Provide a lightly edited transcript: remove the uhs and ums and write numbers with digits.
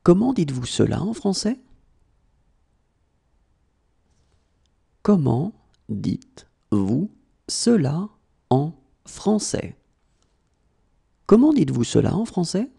Comment dites-vous cela en français? Comment dites-vous cela en français? Comment dites-vous cela en français?